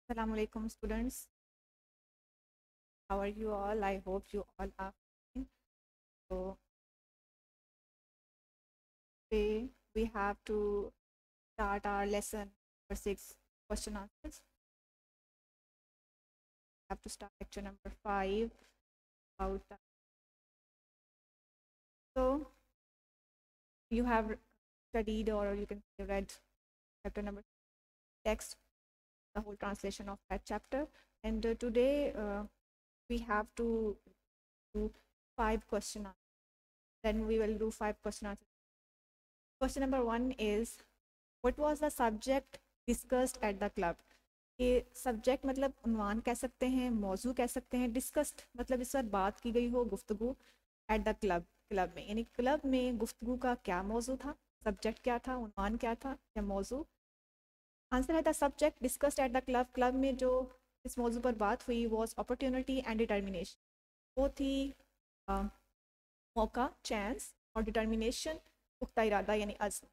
Assalamu alaikum students. How are you all? I hope you all are fine. So today we have to start our lesson for 6 question answers. We have to start lecture number 5 about so you have studied or you can say read chapter number text, the whole translation of that chapter. And today we have to do 5 question answers. Then we will do 5 question answers. Question number 1 is what was the subject discussed at the club? ये subject मतलब उन्वान कह सकते हैं, मौजू कह सकते हैं, डिस्कस्ड मतलब इस पर बात की गई हो, गुफ्तगू एट द क्लब में, यानी क्लब में गुफ्तगू का क्या मौजू था, सब्जेक्ट क्या था, उन्वान क्या था या मौजू। आंसर है the subject discussed at the club में जो इस मौजू पर बात हुई वॉज अपॉर्चुनिटी एंड डिटर्मिनेशन। वो थी मौका, चांस, और डिटर्मिनेशन पुख्ता इरादा यानी अज़्म।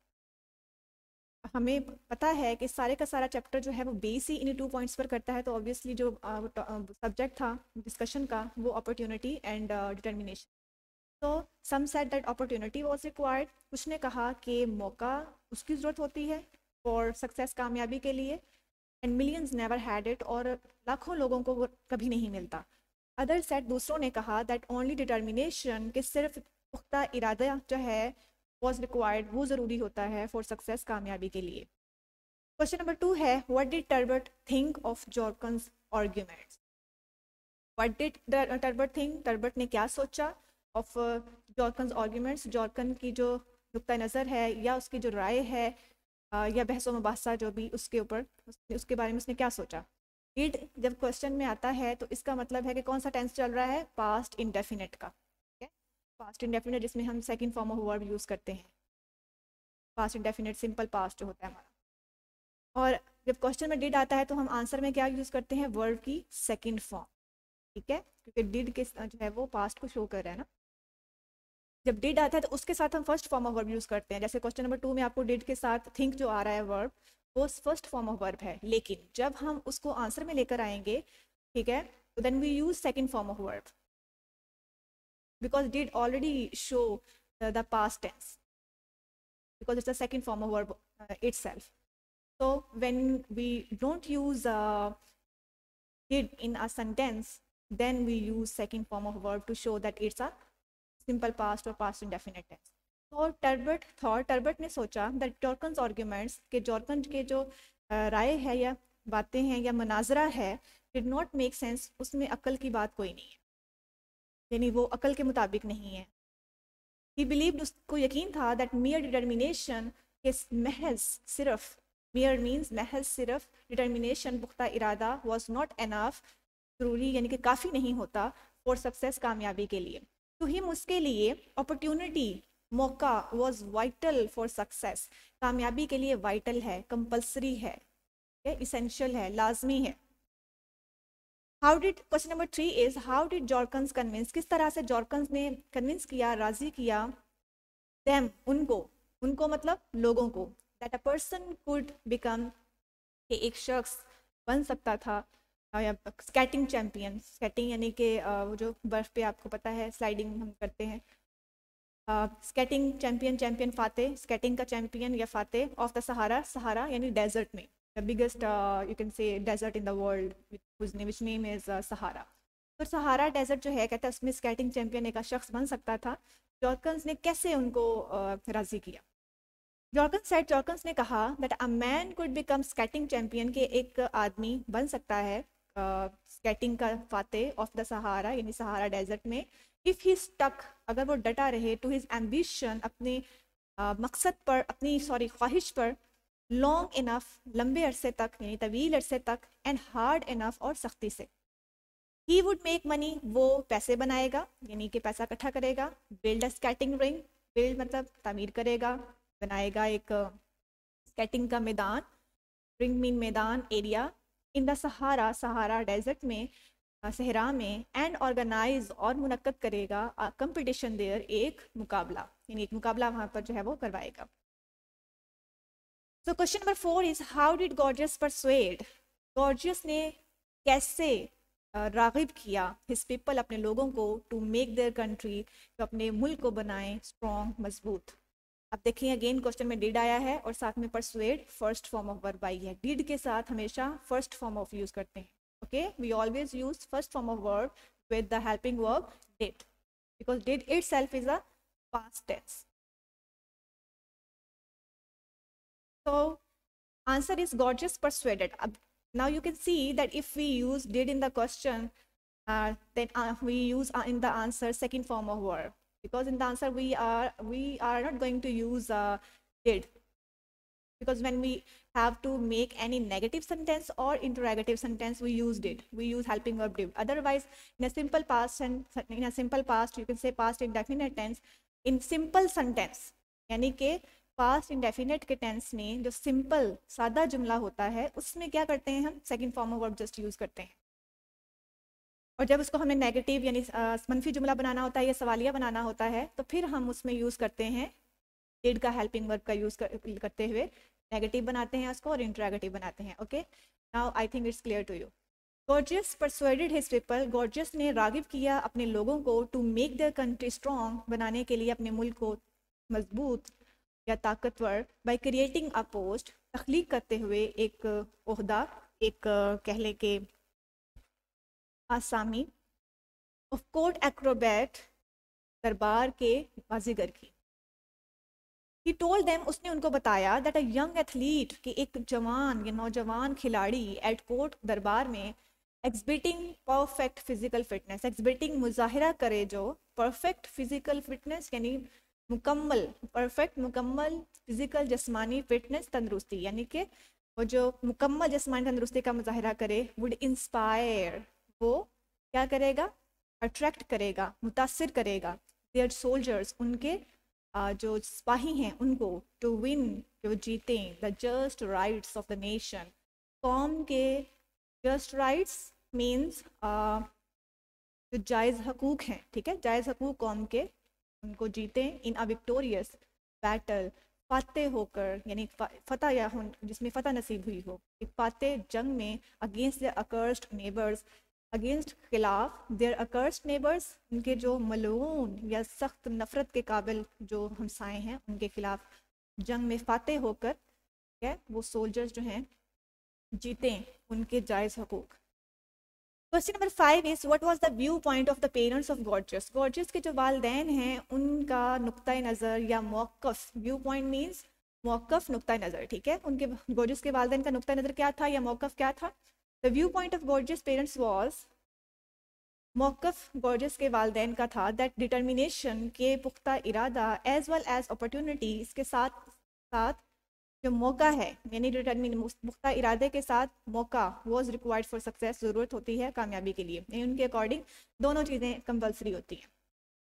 हमें पता है कि सारे का सारा चैप्टर जो है वो बेस ही इन्हीं 2 पॉइंट्स पर करता है, तो ऑब्वियसली जो सब्जेक्ट था डिस्कशन का वो अपॉर्चुनिटी एंड डिटर्मिनेशन। तो some said that opportunity was required, कुछ ने कहा कि मौका उसकी ज़रूरत होती है फॉर सक्सेस, कामयाबी के लिए, and millions never had it, और लाखों लोगों को वो कभी नहीं मिलता। अदर सेड, दूसरों ने कहा दैट ओनली डिटर्मिनेशन, कि सिर्फ पुख्ता इरादा जो है वॉज रिक्वायर्ड, वो ज़रूरी होता है फॉर सक्सेस, कामयाबी के लिए। क्वेश्चन नंबर 2 है what did Turbot think of जॉर्कन्स arguments. What did Turbot think, Turbot ने क्या सोचा ऑफ जॉर्कन्स आर्ग्यूमेंट्स, जॉर्कन की जो नुक्ता नज़र है या उसकी जो राय है या बहस व मुबासा जो भी उसके ऊपर उसके बारे में उसने क्या सोचा। डिड जब क्वेश्चन में आता है तो इसका मतलब है कि कौन सा टेंस चल रहा है, पास्ट इंडेफिनिट का, ठीक है, पास्ट इंडेफिनिट जिसमें हम second form of verb use करते हैं, पास्ट इंडेफिनिट सिंपल पास्ट जो होता है हमारा। और जब क्वेश्चन में डिड आता है तो हम आंसर में क्या यूज़ करते हैं, वर्ब की सेकंड फॉर्म, ठीक है, क्योंकि डिड के जो है वो पास्ट को शो कर रहा है ना। जब डिड आता है तो उसके साथ हम first form of verb use करते हैं, जैसे क्वेश्चन नंबर 2 में आपको डिड के साथ थिंक जो आ रहा है वर्ब, वो फर्स्ट फॉर्म ऑफ वर्ब है, लेकिन जब हम उसको आंसर में लेकर आएंगे, ठीक है, तो then we use second form of verb because did already show the past tense, because it's the second form of verb itself. So when we don't use did in a sentence, then we use second form of verb to show that it's a simple past or past indefinite tense. तो टर्बट ने सोचा that जॉर्कन्स arguments, के जॉर्कन के जो राय है या बातें हैं या मनाजरा है, डिड नॉट मेक सेंस, उसमें अक्ल की बात कोई नहीं है, यानी वो अकल के मुताबिक नहीं है। ही बिलीव्ड, उसको यकीन था दैट मियर डिटर्मिनेशन, के महज सिर्फ, मियर मीन्स महज सिर्फ, डिटर्मिनेशन पुख्ता इरादा, वॉज नॉट एनफ, ज़रूरी यानी कि काफ़ी नहीं होता फॉर सक्सेस, कामयाबी के लिए। तो हिम, उसके लिए, अपॉर्चुनिटी, मौका, वॉज वाइटल फॉर सक्सेस, कामयाबी के लिए वाइटल है, कंपल्सरी है, इसेंशियल है, लाजमी है। How did, question number 3 is how did जॉर्कन्स कन्विंस, किस तरह से जॉर्कन्स ने कन्विंस किया, राजी किया, देम, उनको मतलब लोगों को, that a person could become, कि एक शख्स बन सकता था या स्केटिंग चैंपियन, स्केटिंग यानी कि वो जो बर्फ पे आपको पता है स्लाइडिंग हम करते हैं, स्केटिंग चैंपियन, चैंपियन फाते, स्केटिंग का चैंपियन या फाते ऑफ द सहारा, सहारा यानी डेजर्ट में, the biggest you can say desert in the world which name is Sahara. तो सहारा डेजर्ट जो है, कहता है उसमें स्केटिंग चैंपियन एक शख्स बन सकता था। जॉर्कन्स ने कैसे उनको राजी किया। जॉर्कन्स ने कहा that a man could become skating champion, के एक आदमी बन सकता है स्केटिंग का फाते ऑफ द सहारा यानी सहारा डेजर्ट में, इफ़ ही स्टक, अगर वो डटा रहे, टू हिज एम्बिशन, अपने मकसद पर, अपनी ख्वाहिश पर, लॉन्ग इनफ, लंबे अरसे तक यानी तवील अरसे तक, एंड हार्ड इनफ, और सख्ती से। ही वुड मेक मनी, वो पैसे बनाएगा यानी कि पैसा इकट्ठा करेगा। Build a skating ring, build मतलब तामीर करेगा, बनाएगा एक स्केटिंग का मैदान, रिंग मीन मैदान, area, in the Sahara, Sahara desert में, सहरा में, एंड ऑर्गेनाइज, और मुनक्कद करेगा, कंपटीशन देयर, एक मुकाबला यानी एक मुकाबला वहाँ पर जो है वो करवाएगा। So question number 4 is how did Gorgias persuade, Gorgias ने कैसे रागिब किया हिज पीपल, अपने लोगों को, टू मेक देयर कंट्री, तो अपने मुल्क को बनाएं स्ट्रॉन्ग, मजबूत। अब देखिए अगेन क्वेश्चन में डिड आया है और साथ में persuade first form of verb आई है। डिड के साथ हमेशा फर्स्ट फॉर्म ऑफ यूज करते हैं। Okay, we always use first form of verb with the helping verb did, because did itself is a past tense. So answer is Gorgeous persuaded. Now you can see that if we use did in the question, then we use in the answer second form of verb, because in the answer we are not going to use did, because when we have to make any negative sentence or interrogative sentence we use did, we use helping verb did. Otherwise in a simple past and in a simple past you can say past indefinite tense, in simple sentence यानी कि past indefinite के tense में जो simple सादा जुमला होता है उसमें क्या करते हैं हम second form of verb just use करते हैं। और जब उसको हमें नेगेटिव यानी मनफी जुमला बनाना होता है या सवालिया बनाना होता है तो फिर हम उसमें यूज करते हैं डिड का हेल्पिंग वर्ब का यूज करते हुए नेगेटिव बनाते हैं उसको और इंटरोगेटिव बनाते हैं। Okay, now I think it's clear to you. Gorgias persuaded his people, Gorgias ने रागिब किया अपने लोगों को, to make their country strong, बनाने के लिए अपने मुल्क को मजबूत या ताकतवर, बाय क्रिएटिंग अ पोस्ट, तख्लीक करते हुए एक ओहदा, एक कह लें कि आसामी, ऑफ कोर्ट एक्रोबैट, दरबार के बाजीगर की। ही टोल्ड देम, उसने उनको बताया, दैट अ यंग एथलीट, कि एक जवान या नौजवान खिलाड़ी, एट कोर्ट, दरबार में, exhibiting perfect physical fitness, exhibiting मुजाहिरा करे जो परफेक्ट फिजिकल फिटनेस यानी मुकम्मल, परफेक्ट मुकम्मल फिजिकल जिस्मानी फिटनेस तंदुरुस्ती, यानी कि वो जो मुकम्मल जिस्मानी तंदुरुस्ती का मुजाहिरा करे, वुड इंस्पायर, वो क्या करेगा, अट्रैक्ट करेगा, मुतासिर करेगा, देयर सोल्जर्स, उनके जो सिपाही हैं उनको, टू विन, जो जीतें, the just rights of the nation, कौम के जस्ट राइट्स मीन्स जो जायज़ हकूक हैं, ठीक है, जायज़ हकूक कौम के, उनको जीते, इन अ विक्टोरियस बैटल, फाते होकर, यानी फतह या जिसमें फतह नसीब हुई हो, एक फाते जंग में, against their accursed neighbours, against खिलाफ, देयर अकर्स्ड नेबर्स, उनके जो मलून या सख्त नफरत के काबिल जो हमसाए हैं उनके खिलाफ जंग में फाते होकर, ठीक है, वो सोल्जर्स जो हैं जीते उनके जायज़ हकूक। Question number 5 is what was the view point of the parents of Gorgias, Gorgias के जो वालदैन हैं उनका नुक्ता नज़र या मौक़िफ़, व्यू पॉइंट मीन्स मौक़िफ़, नुक्ता नज़र, ठीक है, उनके गॉर्जियस के वालदैन का नुक्ता नज़र क्या था या मौक़िफ़ क्या था। The view point of Gorgias parents was, मौक़िफ़ गॉर्जियस के वालदैन का था, दैट डिटर्मिनेशन, के पुख्ता इरादा, एज वेल एज अपॉर्चुनिटी, इसके साथ साथ जो मौका है, यानी डिटरमिन मुख्ता इरादे के साथ मौका, वॉज रिक्वायर्ड फॉर सक्सेस, ज़रूरत होती है कामयाबी के लिए, यानी उनके अकॉर्डिंग दोनों चीज़ें कंपल्सरी होती हैं।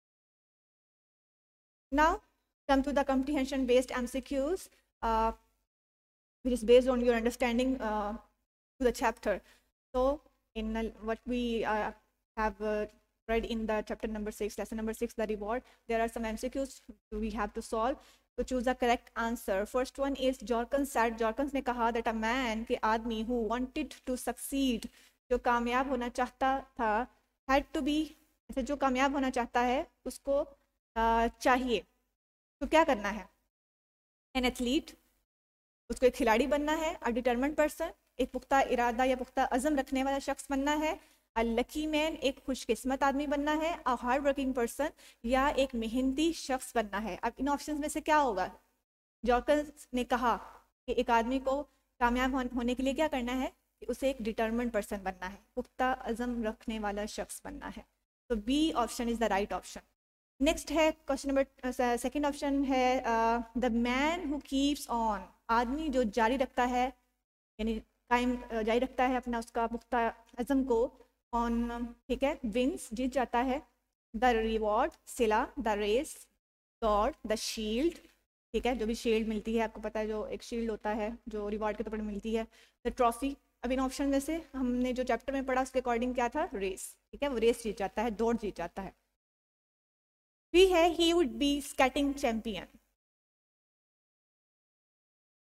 Now come to the comprehension based MCQs which is based on your understanding to the chapter. So in what we have read in the chapter number 6, lesson number 6, the reward, there are some MCQs we have to solve. तो choose the correct answer. First one is Jorkins said, Jorkins ने कहा that a man, के आदमी, who wanted to succeed, जो कामयाब होना चाहता था, had to be, ऐसे जो कामयाब होना चाहता है उसको चाहिए तो क्या करना है, an athlete, उसको एक खिलाड़ी बनना है, a determined person, एक पुख्ता इरादा या पुख्ता अज़म रखने वाला शख्स बनना है, a lucky man, एक खुशकिस्मत आदमी बनना है, a hard working person, या एक मेहनती शख्स बनना है। अब इन ऑप्शंस में से क्या होगा, जॉर्कन्स ने कहा कि एक आदमी को कामयाब होने के लिए क्या करना है, कि उसे एक डिटर्मिन्ड पर्सन बनना है, पुख्ता अज़म रखने वाला शख्स बनना है, तो B option is the right option. Next है क्वेश्चन नंबर सेकंड ऑप्शन है the man who keeps on, आदमी जो जारी रखता है, यानी कायम जारी रखता है अपना उसका पुख्ता अज़म को, ऑन, ठीक है, विंस, जीत जाता है, द रिवॉर्ड, सिला, the race, god, the shield, ठीक है, जो भी शील्ड मिलती है, आपको पता है जो एक शील्ड होता है जो रिवॉर्ड के तौर पर मिलती है, द ट्रॉफी। अब इन ऑप्शन में से हमने जो चैप्टर में पढ़ा उसके अकॉर्डिंग क्या था, रेस, ठीक है, वो रेस जीत जाता है, दौड़ जीत जाता है। भी है he would be skating champion,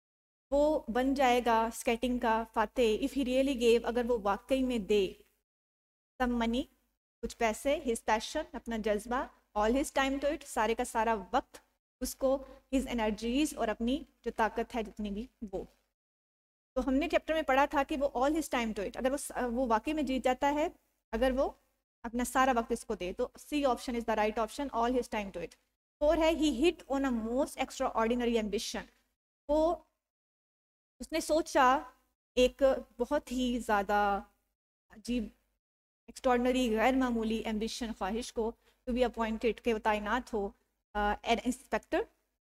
वो बन जाएगा स्केटिंग का फातेह इफ़ ही रियली गेव, अगर वो वाकई में दे सम मनी, कुछ पैसे, हिज पैशन, अपना जज्बा, all his time to it, सारे का सारा वक्त उसको, हिज एनर्जीज, और अपनी जो ताकत है जितनी भी वो। तो हमने चैप्टर में पढ़ा था कि वो all his time to it, अगर वो वाकई में जीत जाता है, अगर वो अपना सारा वक्त इसको दे, तो C option is the right option, all his time to it. 4 है he hit on a most extra ordinary ambition, वो उसने सोचा एक बहुत ही ज़्यादा अजीब, एक्स्ट्रॉर्डनरी, गैर मामूली एम्बिशन, ख्वाहिश को, टू बी अपॉइंटेड, के वो तैनात हो an inspector,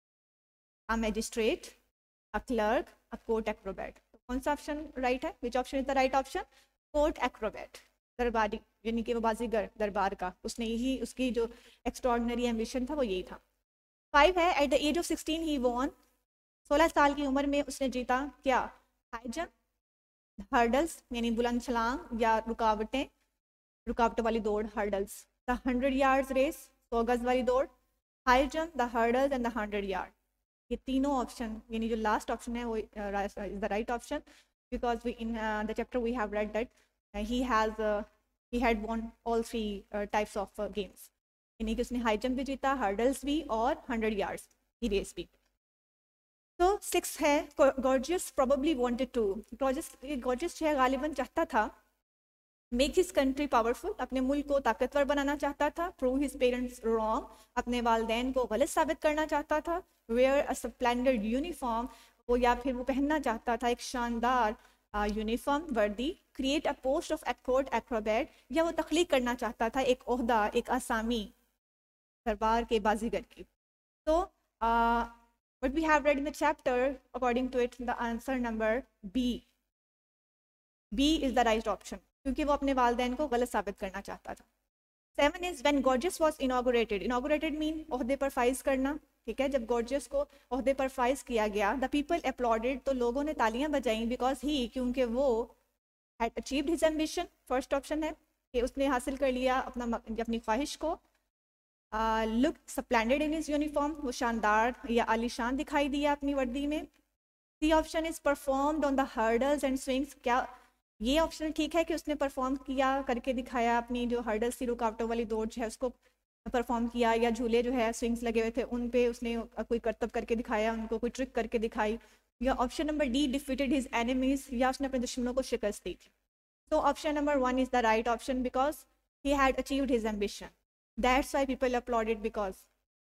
a magistrate, a clerk, a court acrobat. तो कौन सा ऑप्शन राइट है? Which option is the right option? Court acrobat, दरबारी, यानी कि वो बाजीगर दरबार का, उसने यही, उसकी जो एक्स्ट्रॉर्डनरी एम्बिशन था वो यही था। 5 है at the age of 16 he won, 16 साल की उम्र में उसने जीता क्या? हाई जंप, हर्डल्स यानी बुलंद छलांग या रुकावटें, रुकावटों वाली दौड़, हर्डल्स, द 100 यार्ड्स रेस, 100 गज वाली दौड़, high jump, the hurdles and the 100 yard. ये तीनों ऑप्शन, यानी जो लास्ट ऑप्शन है वो is the right option, because we in the chapter we have read that he had won all 3 types of games, यानी कि उसने हाई जंप भी जीता, हर्डल्स भी, और 100 यार्ड्स की रेस भी। तो 6 है Gorgias probably wanted to, Gorgias जो है गालिबन चाहता था मेक हिज कंट्री पावरफुल, अपने मुल्क को ताकतवर बनाना चाहता था, प्रूव हिज पेरेंट्स रॉन्ग, अपने वालदैन को गलत साबित करना चाहता था, वेयर अ स्प्लेंडर्ड यूनिफॉर्म, वो या फिर वो पहनना चाहता था एक शानदार यूनिफॉर्म वर्दी, create a post of court acrobat, या वो तख्लीक करना चाहता था एक ओहदा, एक आसामी दरबार के बाजीगर की। तो what we have read in the chapter, according to it, the answer number B is the right option, क्योंकि वो अपने वालदैन को गलत साबित करना चाहता था। 7 is when Gorgias was inaugurated, inaugurated mean ओहदे पर फाइज करना, ठीक है। जब गॉर्जियस को ओहदे पर फाइज किया गया, द पीपल अपलॉडेड, तो लोगों ने तालियां बजाई, बिकॉज ही, क्योंकि वो had achieved his ambition, first option है कि उसने हासिल कर लिया अपनी ख्वाहिश को। Look splendid in his uniform, वो शानदार या आलीशान दिखाई दिया अपनी वर्दी में। C option is performed on the hurdles and swings, क्या ये ऑप्शन ठीक है कि उसने परफॉर्म किया, करके दिखाया, अपनी जो हर्डल्स थी, रुकावटों वाली दौड़ जो है उसको परफॉर्म किया, या झूले जो है स्विंग्स लगे हुए थे उन पे उसने कोई करतब करके दिखाया, उनको कोई ट्रिक करके दिखाई, या option number D defeated his enemies, या उसने अपने दुश्मनों को शिकस्त दी थी। तो option number 1 is the right option, because he had achieved his ambition, that's why people applauded because.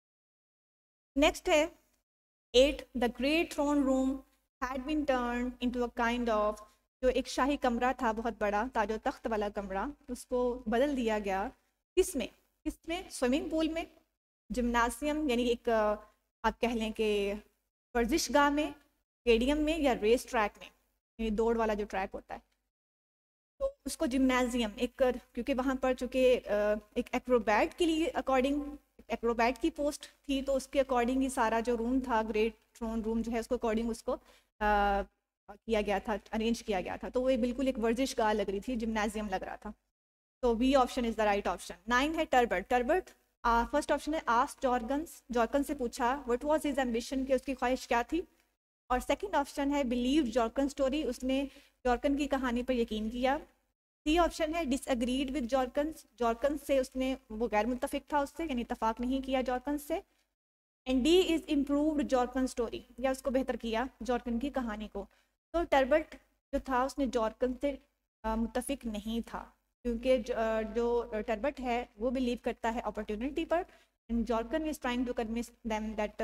Next है 8, the great throne room had been turn into a kind of, जो एक शाही कमरा था बहुत बड़ा, ताजो तख्त वाला कमरा, उसको बदल दिया गया किसमें? किसमें? स्विमिंग पूल में, जिम्नाजियम यानी एक आप कह लें कि वर्जिश गाह में, स्टेडियम में, या रेस ट्रैक में, यानी दौड़ वाला जो ट्रैक होता है, तो उसको जिम्नाजियम एक, क्योंकि वहाँ पर चूँकि एक एक्रोबैट के लिए अकॉर्डिंग, एक्रोबैट की पोस्ट थी, तो उसके अकॉर्डिंग ही सारा जो रूम था, ग्रेट थ्रोन रूम जो है, उसको अकॉर्डिंग उसको किया गया था, अरेंज किया गया था, तो वो बिल्कुल एक वर्जिश गाह लग रही थी, जिम्नाजियम लग रहा था। तो B option is the right option. 9 है टर्बर्ट, टर्बर्ट फर्स्ट ऑप्शन है आस्क जॉर्कन से पूछा व्हाट वाज हिज एम्बिशन, कि उसकी ख्वाहिश क्या थी, और सेकंड ऑप्शन है बिलीव जॉर्कन स्टोरी, उसने जॉर्कन की कहानी पर यकीन किया। सी ऑप्शन है डिसएग्रीड विद जॉर्कन से उसने, वो गैर मुत्तफिक था उससे, यानी इतफाक नहीं किया जॉर्कन से। And D is improved Jorkan story, या उसको बेहतर किया जॉर्कन की कहानी को। तो टर्बर्ट जो था उसने जॉर्कन से मुत्तफिक नहीं था, क्योंकि जो टर्बट है वो बिलीव करता है अपॉर्चुनिटी पर, and Jorkan is trying to convince them that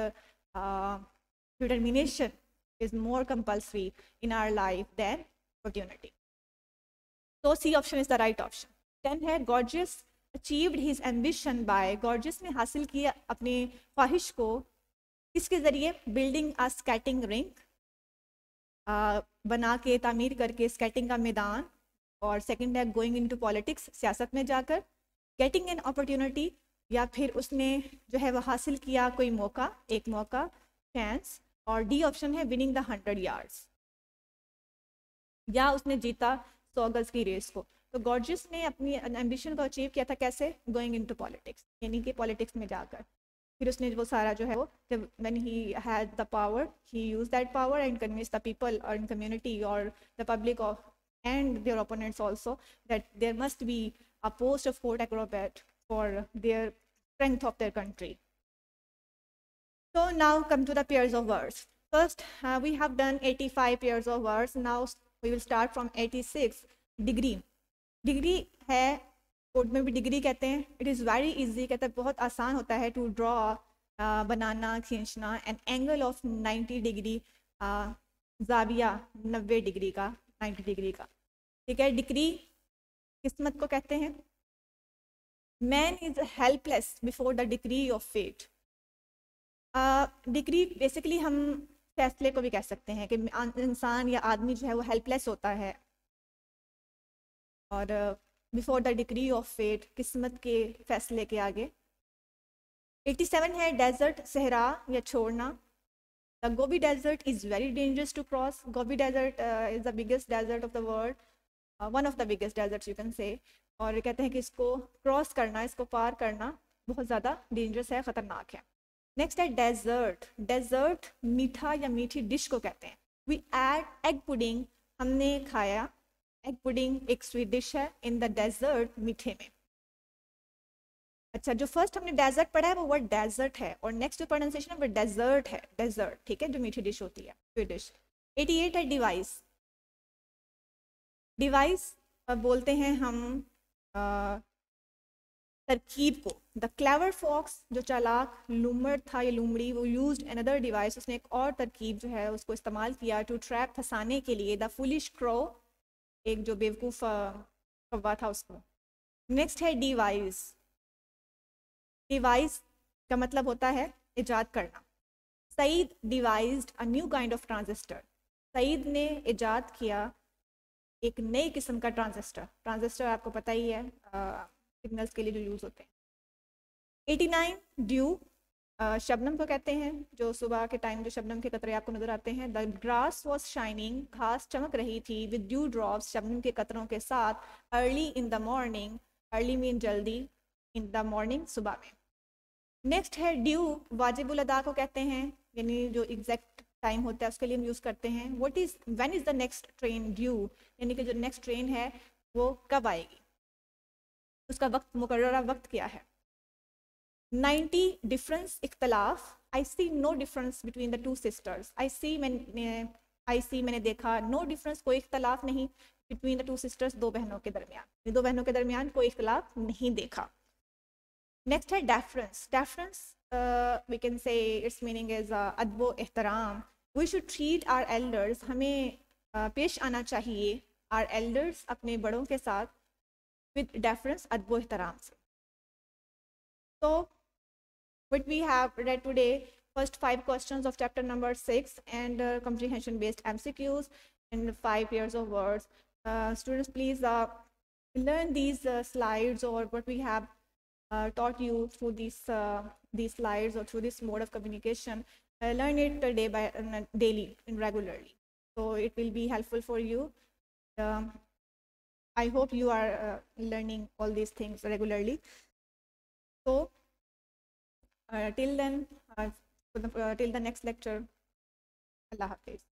determination is more compulsory in our life than opportunity. तो C option is the right option. 10 है gorgeous achieved his ambition by, gorgeous ने हासिल किया अपनी ख्वाहिश को किसके ज़रिए? बिल्डिंग अ स्केटिंग रिंक, बना के, तामीर करके स्केटिंग का मैदान, और सेकंड है गोइंग इनटू पॉलिटिक्स, सियासत में जाकर, गेटिंग एन अपॉर्चुनिटी, या फिर उसने जो है वो हासिल किया कोई मौका, एक मौका, चांस, और डी ऑप्शन है विनिंग द 100 यार्ड्स, या उसने जीता 100 गज की रेस को। तो गॉर्जियस ने अपनी एम्बिशन को अचीव किया था कैसे? गोइंग इनटू पॉलिटिक्स, यानी कि पॉलिटिक्स में जाकर। फिर उसने वो सारा जो है वो जब when he had the power he used that power and convinced the people or community or the public of and their opponents also that there must be a post of court acrobat for their strength of their country. So now come to the pairs of words. First we have done 85 pairs of words. Now we will start from 86. Degree. Degree है code में भी degree कहते हैं. It is very easy, कहते हैं बहुत आसान होता है टू ड्रॉ, बनाना, खींचना एन एंगल ऑफ 90 डिग्री, जाविया 90 डिग्री का, 90 डिग्री का. ठीक है. डिग्री किस्मत को कहते हैं. Man is helpless before the degree of fate. Degree basically हम फैसले को भी कह सकते हैं कि इंसान या आदमी जो है वो हेल्पलेस होता है, और before the degree of fate, किस्मत के फैसले के आगे. 87 है डेजर्ट, सहरा या छोड़ना. The Gobi desert is very dangerous to cross. Gobi desert is the biggest desert of the world, one of the biggest desert you can say. और कहते हैं कि इसको क्रॉस करना, इसको पार करना बहुत ज़्यादा डेंजरस है, ख़तरनाक है. नेक्स्ट है डेजर्ट. डेजर्ट मीठा या मीठी डिश को कहते हैं. वी ऐड एग पुडिंग, हमने खाया. एग पुडिंग एक स्वीट डिश है. इन द डेजर्ट, मीठे में. अच्छा, जो फर्स्ट हमने डेजर्ट पढ़ा है वो वर्ड डेजर्ट है, और नेक्स्ट जो प्रोनाउंसिएशन है वो डेजर्ट है. डेजर्ट, ठीक है, जो मीठी डिश होती है, स्वीट डिश. 88 है डिवाइस. डिवाइस बोलते हैं हम तरकीब को. द क्लेवर फॉक्स, जो चालाक लूमड़ था या लूमड़ी, वो यूज्ड अनदर डिवाइस, उसने एक और तरकीब जो है उसको इस्तेमाल किया टू ट्रैप, फंसाने के लिए. द फुलिश क्रो, एक जो बेवकूफ़ कौवा था उसको. नेक्स्ट है डिवाइस. डिवाइस का मतलब होता है इजाद करना. Saeed devised a new kind of transistor. Saeed ने इजाद किया एक नई किस्म का ट्रांजिस्टर. ट्रांजिस्टर आपको पता ही है, सिग्नल्स के लिए जो यूज़ होते हैं. 89 ड्यू, शबनम को कहते हैं, जो सुबह के टाइम जो शबनम के कतरे आपको नजर आते हैं. द ग्रास वॉज शाइनिंग, घास चमक रही थी. विद ड्यू ड्रॉप्स, शबनम के कतरों के साथ. Early in the morning, early mean जल्दी, इन द मॉर्निंग सुबह में. नेक्स्ट है ड्यू, वाजिबुल अदा को कहते हैं, यानी जो एग्जैक्ट टाइम होता है उसके लिए हम यूज़ करते हैं. What is, when is the next train due, यानी कि जो नेक्स्ट ट्रेन है वो कब आएगी, उसका वक्त, मुकर्ररा वक्त क्या है. 90 डिफरेंस, इख्तलाफ. I see no difference between the two sisters. I see मैंने देखा. नो डिफरेंस, कोई इख्तलाफ नहीं. बिटवीन द टू सिस्टर्स, दो बहनों के दरमियान, दो बहनों के दरमियान कोई इख्तलाफ नहीं देखा. नेक्स्ट है deference. Deference we can say its meaning is अदब एहतराम. We should treat our elders, हमें पेश आना चाहिए आवर एल्डर्स, अपने बड़ों के साथ, विद डेफरेंस, अदब एहतराम से. So what we have read today, first 5 questions of chapter number 6 and comprehension based MCQs and 5 pairs of words. Students, please learn these slides or what we have taught you through these slides or through this mode of communication. Learn it day by daily and regularly, so it will be helpful for you. I hope you are learning all these things regularly. So till then, till the next lecture, Allah Hafiz.